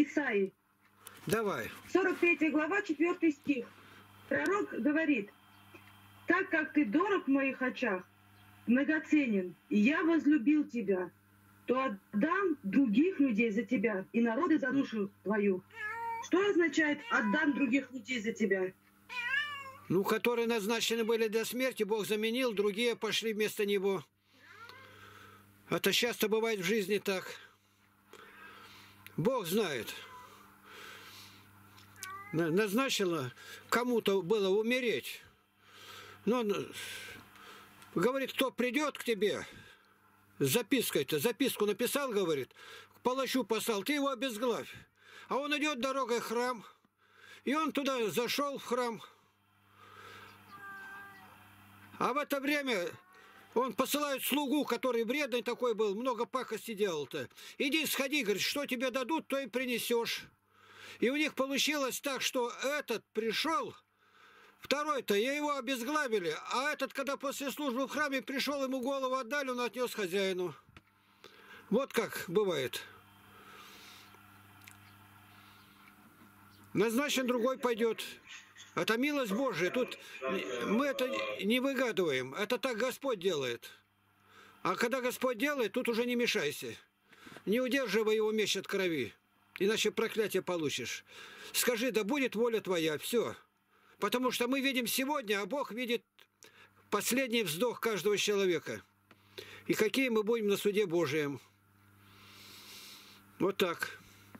Исаии. Давай. 43 глава, 4 стих. Пророк говорит: «Так как ты дорог в моих очах, многоценен, и я возлюбил тебя, то отдам других людей за тебя и народы за душу твою». Что означает «отдам других людей за тебя»? Ну, которые назначены были для смерти, Бог заменил, другие пошли вместо него. Это часто бывает в жизни так. Бог знает. Назначено кому-то было умереть. Но он говорит, кто придет к тебе с запиской-то, записку написал, говорит, к палачу послал, ты его обезглавь. А он идет дорогой в храм, и он туда зашел в храм. А в это время он посылает слугу, который вредный такой был, много пакости делал-то. Иди, сходи, говорит, что тебе дадут, то и принесешь. И у них получилось так, что этот пришел, второй-то, и его обезглавили, а этот, когда после службы в храме пришел, ему голову отдали, он отнес хозяину. Вот как бывает. Назначен другой пойдет. Это милость Божия. Тут мы это не выгадываем. Это так Господь делает. А когда Господь делает, тут уже не мешайся. Не удерживай его меч от крови. Иначе проклятие получишь. Скажи, да будет воля твоя. Все. Потому что мы видим сегодня, а Бог видит последний вздох каждого человека. И какие мы будем на суде Божием. Вот так.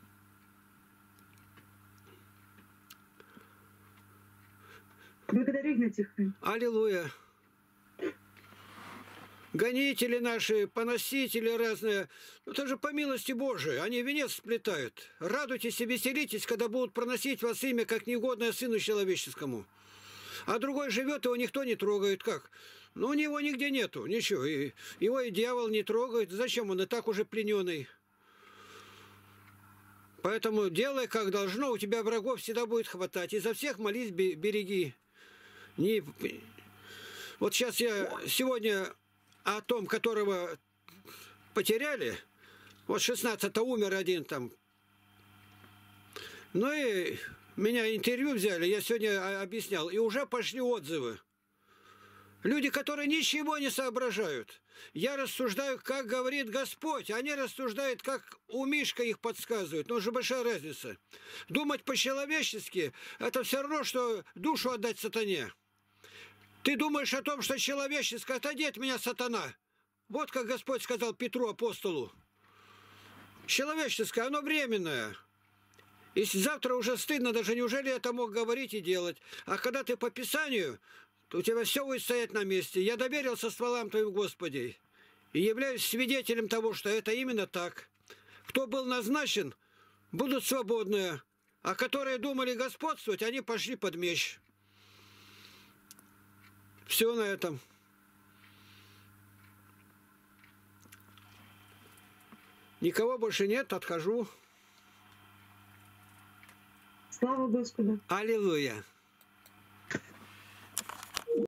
Благодарю, Игнатий. Аллилуйя. Гонители наши, поносители разные, это же по милости Божией, они венец сплетают. Радуйтесь и веселитесь, когда будут проносить вас имя, как негодное Сыну Человеческому. А другой живет, его никто не трогает. Как? Ну, у него нигде нету, ничего. И его и дьявол не трогает. Зачем? Он и так уже плененный. Поэтому делай, как должно, у тебя врагов всегда будет хватать. И за всех молись, береги. Не... Вот сейчас я сегодня о том, которого потеряли, вот 16-то умер один там. Ну и меня интервью взяли, я сегодня объяснял, и уже пошли отзывы. Люди, которые ничего не соображают. Я рассуждаю, как говорит Господь, они рассуждают, как у Мишка их подсказывают. Но уже большая разница. Думать по-человечески – это все равно, что душу отдать сатане. Ты думаешь о том, что человеческое – отойди от меня, сатана. Вот как Господь сказал Петру, апостолу. Человеческое, оно временное. И завтра уже стыдно, даже неужели я это мог говорить и делать. А когда ты по Писанию, то у тебя все будет стоять на месте. Я доверился стволам Твоим, Господи, и являюсь свидетелем того, что это именно так. Кто был назначен, будут свободные, а которые думали господствовать, они пошли под меч. Все на этом. Никого больше нет, отхожу. Слава Господу. Аллилуйя.